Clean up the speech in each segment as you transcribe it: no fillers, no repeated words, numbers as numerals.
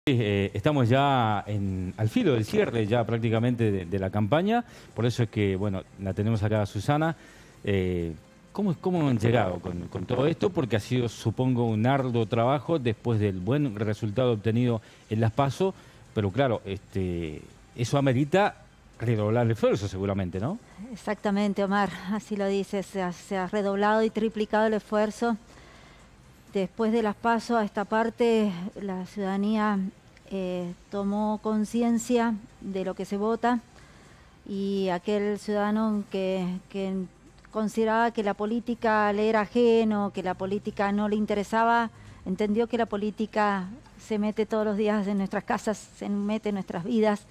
Estamos ya al filo del cierre, ya prácticamente de la campaña, por eso es que, bueno, la tenemos acá a Susana. ¿Cómo han llegado con todo esto? Porque ha sido, supongo, un arduo trabajo después del buen resultado obtenido en las PASO, pero claro, eso amerita redoblar el esfuerzo seguramente, ¿no? Exactamente, Omar, así lo dices, se ha redoblado y triplicado el esfuerzo. Después de las PASO a esta parte, la ciudadanía tomó conciencia de lo que se vota y aquel ciudadano que consideraba que la política le era ajeno, que la política no le interesaba, entendió que la política se mete todos los días en nuestras casas, se mete en nuestras vidas.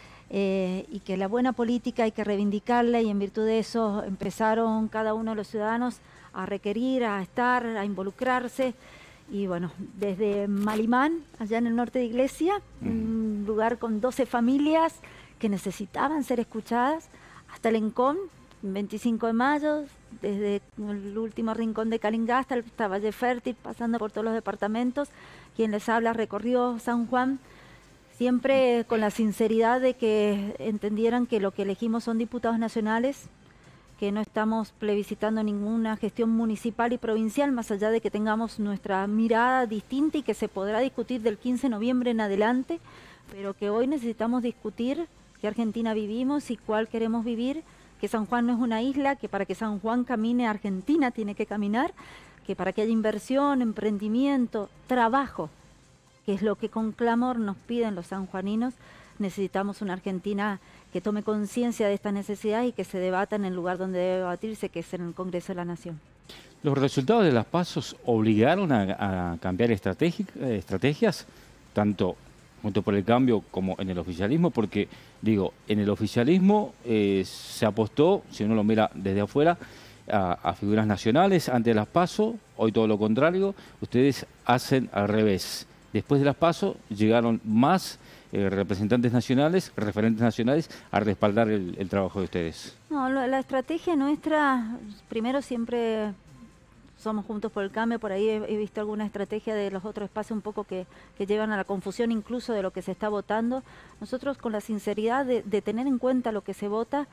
Y que la buena política hay que reivindicarla, y en virtud de eso empezaron cada uno de los ciudadanos a requerir, a estar, a involucrarse. Y bueno, desde Malimán, allá en el norte de Iglesia, un lugar con 12 familias que necesitaban ser escuchadas, hasta el Encón, 25 de mayo, desde el último rincón de Calingasta hasta Valle Fértil, pasando por todos los departamentos. Quien les habla recorrió San Juan, siempre con la sinceridad de que entendieran que lo que elegimos son diputados nacionales, que no estamos plebiscitando ninguna gestión municipal y provincial, más allá de que tengamos nuestra mirada distinta y que se podrá discutir del 15 de noviembre en adelante, pero que hoy necesitamos discutir qué Argentina vivimos y cuál queremos vivir, que San Juan no es una isla, que para que San Juan camine Argentina tiene que caminar, que para que haya inversión, emprendimiento, trabajo, que es lo que con clamor nos piden los sanjuaninos, necesitamos una Argentina que tome conciencia de estas necesidades y que se debata en el lugar donde debe debatirse, que es en el Congreso de la Nación. ¿Los resultados de las PASO obligaron a cambiar estrategias, tanto junto por el cambio como en el oficialismo? Porque, digo, en el oficialismo se apostó, si uno lo mira desde afuera, a figuras nacionales ante las PASO. Hoy todo lo contrario, ustedes hacen al revés. Después de las PASO llegaron más representantes nacionales, referentes nacionales, a respaldar el trabajo de ustedes. No, la estrategia nuestra, primero siempre somos Juntos por el Cambio, por ahí he visto alguna estrategia de los otros espacios un poco que llevan a la confusión incluso de lo que se está votando. Nosotros con la sinceridad de tener en cuenta lo que se vota,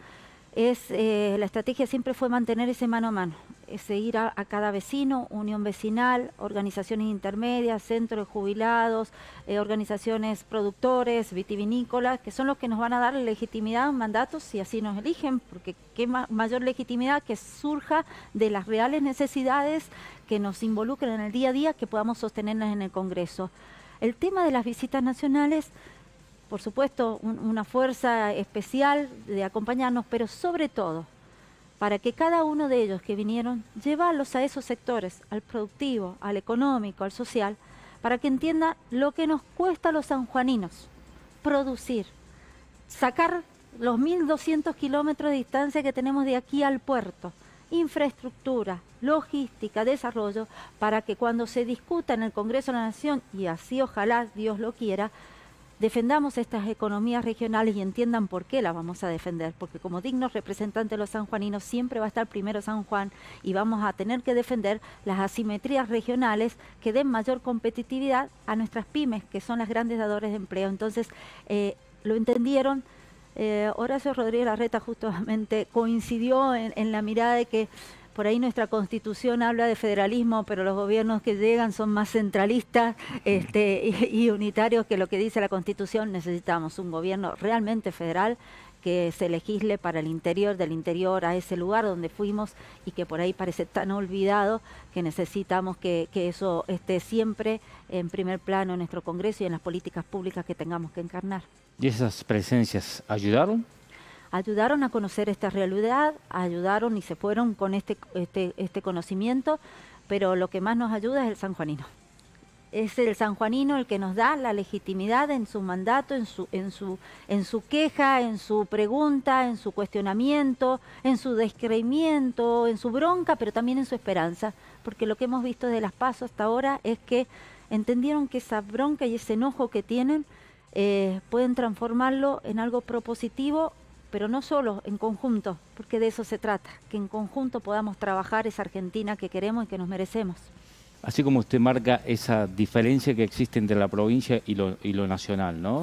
la estrategia siempre fue mantener ese mano a mano, ese ir a cada vecino, unión vecinal, organizaciones intermedias, centros de jubilados, organizaciones productores, vitivinícolas, que son los que nos van a dar legitimidad, mandatos, si así nos eligen, porque qué mayor legitimidad que surja de las reales necesidades que nos involucren en el día a día, que podamos sostenerlas en el Congreso. El tema de las visitas nacionales, por supuesto, una fuerza especial de acompañarnos, pero sobre todo, para que cada uno de ellos que vinieron, llevarlos a esos sectores, al productivo, al económico, al social, para que entienda lo que nos cuesta a los sanjuaninos producir, sacar los 1.200 kilómetros de distancia que tenemos de aquí al puerto, infraestructura, logística, desarrollo, para que cuando se discuta en el Congreso de la Nación, y así ojalá Dios lo quiera, defendamos estas economías regionales y entiendan por qué las vamos a defender, porque como dignos representantes de los sanjuaninos siempre va a estar primero San Juan, y vamos a tener que defender las asimetrías regionales que den mayor competitividad a nuestras pymes, que son las grandes dadoras de empleo. Entonces, lo entendieron. Horacio Rodríguez Larreta justamente coincidió en la mirada de que por ahí nuestra Constitución habla de federalismo, pero los gobiernos que llegan son más centralistas y unitarios que lo que dice la Constitución. Necesitamos un gobierno realmente federal que se legisle para el interior del interior, a ese lugar donde fuimos y que por ahí parece tan olvidado, que necesitamos que eso esté siempre en primer plano en nuestro Congreso y en las políticas públicas que tengamos que encarnar. ¿Y esas presencias ayudaron? Ayudaron a conocer esta realidad, ayudaron y se fueron con este conocimiento, pero lo que más nos ayuda es el sanjuanino. Es el sanjuanino el que nos da la legitimidad en su mandato, en su queja, en su pregunta, en su cuestionamiento, en su descreimiento, en su bronca, pero también en su esperanza, porque lo que hemos visto de las PASO hasta ahora es que entendieron que esa bronca y ese enojo que tienen pueden transformarlo en algo propositivo, pero no solo, en conjunto, porque de eso se trata, que en conjunto podamos trabajar esa Argentina que queremos y que nos merecemos. así como usted marca esa diferencia que existe entre la provincia y lo nacional, ¿no?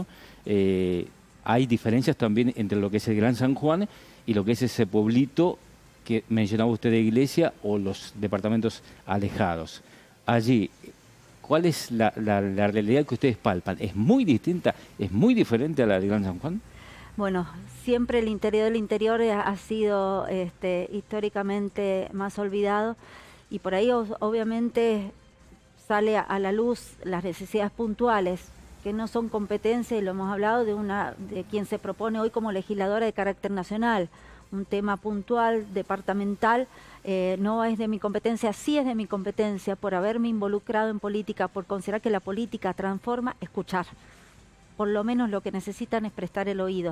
Hay diferencias también entre lo que es el Gran San Juan y lo que es ese pueblito que mencionaba usted de Iglesia o los departamentos alejados. Allí, ¿cuál es la realidad que ustedes palpan? ¿Es muy distinta, es muy diferente a la de Gran San Juan? Bueno, siempre el interior del interior ha sido históricamente más olvidado y por ahí obviamente sale a la luz las necesidades puntuales que no son competencia, y lo hemos hablado, de quien se propone hoy como legisladora de carácter nacional. Un tema puntual, departamental, no es de mi competencia, sí es de mi competencia por haberme involucrado en política, por considerar que la política transforma, escuchar. Por lo menos lo que necesitan es prestar el oído.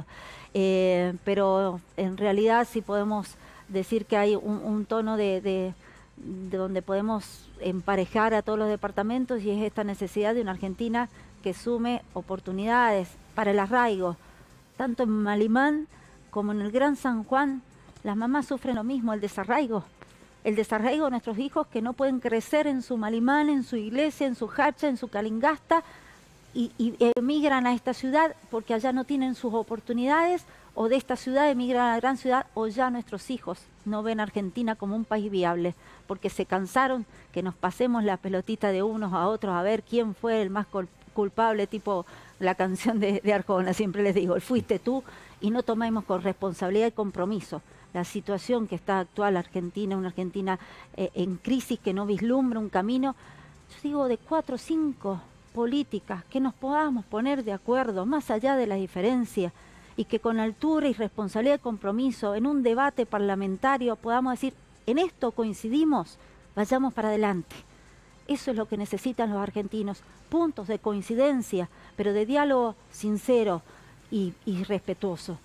Pero en realidad sí podemos decir que hay un tono de donde podemos emparejar a todos los departamentos, y es esta necesidad de una Argentina que sume oportunidades para el arraigo. Tanto en Malimán como en el Gran San Juan, las mamás sufren lo mismo, el desarraigo. El desarraigo de nuestros hijos que no pueden crecer en su Malimán, en su iglesia, en su hacha, en su Calingasta, y emigran a esta ciudad porque allá no tienen sus oportunidades, o de esta ciudad emigran a la gran ciudad, o ya nuestros hijos no ven a Argentina como un país viable, porque se cansaron que nos pasemos la pelotita de unos a otros a ver quién fue el más culpable, tipo la canción de Arjona, siempre les digo, fuiste tú, y no tomemos con responsabilidad y compromiso la situación que está actual Argentina, una Argentina en crisis que no vislumbra un camino. Yo digo, de 4 o 5 políticas que nos podamos poner de acuerdo, más allá de la diferencia, y que con altura y responsabilidad y compromiso, en un debate parlamentario, podamos decir, en esto coincidimos, vayamos para adelante. Eso es lo que necesitan los argentinos, puntos de coincidencia, pero de diálogo sincero y respetuoso.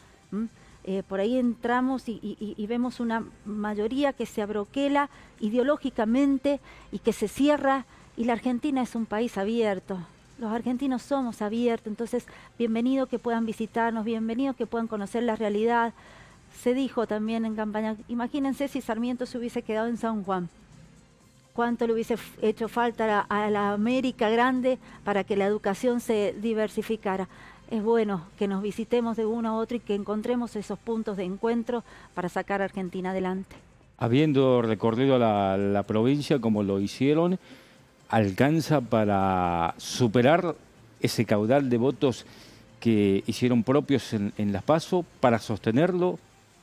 Por ahí entramos y vemos una mayoría que se abroquela ideológicamente y que se cierra, y la Argentina es un país abierto. Los argentinos somos abiertos, entonces bienvenido que puedan visitarnos, bienvenido que puedan conocer la realidad. Se dijo también en campaña, imagínense si Sarmiento se hubiese quedado en San Juan. ¿Cuánto le hubiese hecho falta a la América grande para que la educación se diversificara? Es bueno que nos visitemos de uno a otro y que encontremos esos puntos de encuentro para sacar a Argentina adelante. Habiendo recorrido la provincia como lo hicieron, ¿alcanza para superar ese caudal de votos que hicieron propios en las PASO, para sostenerlo?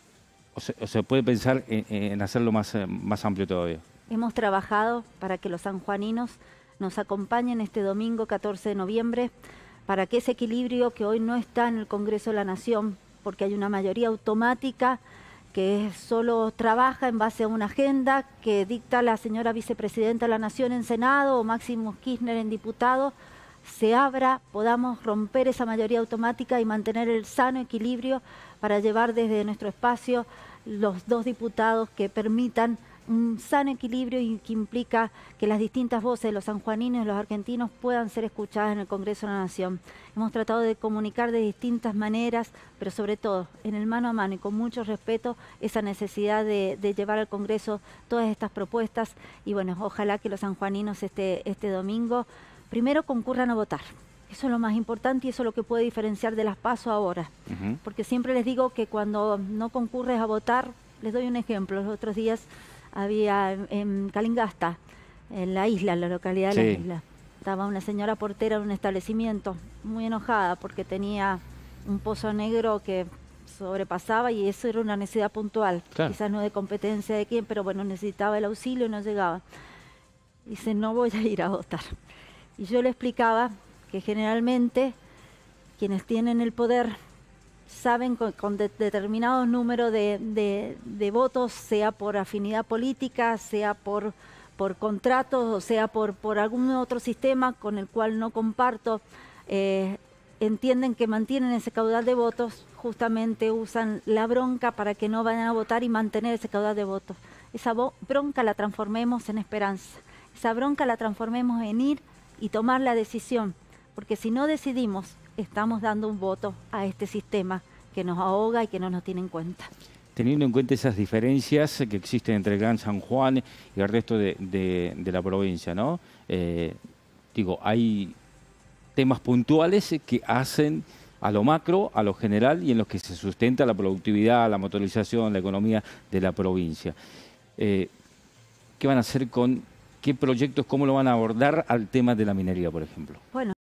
¿O se puede pensar en hacerlo más amplio todavía? Hemos trabajado para que los sanjuaninos nos acompañen este domingo 14 de noviembre, para que ese equilibrio que hoy no está en el Congreso de la Nación, porque hay una mayoría automática que solo trabaja en base a una agenda que dicta la señora vicepresidenta de la Nación en Senado o Máximo Kirchner en diputado, se abra, podamos romper esa mayoría automática y mantener el sano equilibrio para llevar desde nuestro espacio los 2 diputados que permitan un sano equilibrio y que implica que las distintas voces de los sanjuaninos y los argentinos puedan ser escuchadas en el Congreso de la Nación. Hemos tratado de comunicar de distintas maneras, pero sobre todo en el mano a mano y con mucho respeto, esa necesidad de llevar al Congreso todas estas propuestas. Y bueno, ojalá que los sanjuaninos este domingo primero concurran a votar. Eso es lo más importante y eso es lo que puede diferenciar de las PASO ahora. Porque siempre les digo que cuando no concurres a votar, les doy un ejemplo. Los otros días había en Calingasta, en la isla, en la localidad de la isla, estaba una señora portera en un establecimiento muy enojada porque tenía un pozo negro que sobrepasaba, y eso era una necesidad puntual, quizás no de competencia de quién, pero bueno, necesitaba el auxilio y no llegaba. Dice, no voy a ir a votar. Y yo le explicaba que generalmente quienes tienen el poder saben con determinados números de votos, sea por afinidad política, sea por contratos, o sea por algún otro sistema con el cual no comparto, entienden que mantienen ese caudal de votos, justamente usan la bronca para que no vayan a votar y mantener ese caudal de votos. Esa bronca la transformemos en esperanza, esa bronca la transformemos en ir y tomar la decisión, porque si no decidimos, estamos dando un voto a este sistema que nos ahoga y que no nos tiene en cuenta. teniendo en cuenta esas diferencias que existen entre el Gran San Juan y el resto de la provincia, ¿no? Digo, hay temas puntuales que hacen a lo macro, a lo general y en los que se sustenta la productividad, la motorización, la economía de la provincia. ¿Qué van a hacer con qué proyectos, cómo lo van a abordar al tema de la minería, por ejemplo? Bueno.